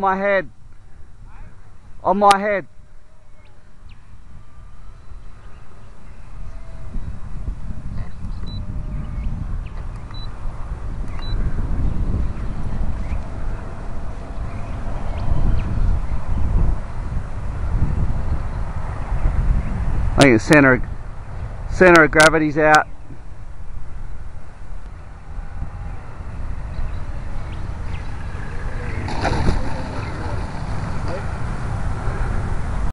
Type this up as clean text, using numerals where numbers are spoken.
my head. On my head. I think the center of gravity's out.